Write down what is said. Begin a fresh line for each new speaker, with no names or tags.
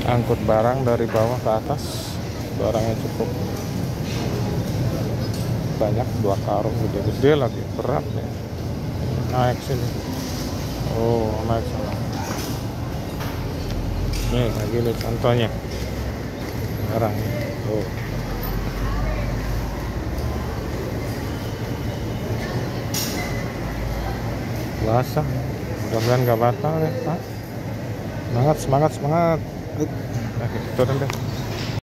angkut barang dari bawah ke atas. Barangnya cukup banyak, 2 karung gede-gede lagi, berat nih. Naik sini, oh naik sana. Nih lagi nih contohnya barang tuh. Basah, mudah-mudahan gak batal ya Pak. Semangat. Turun deh.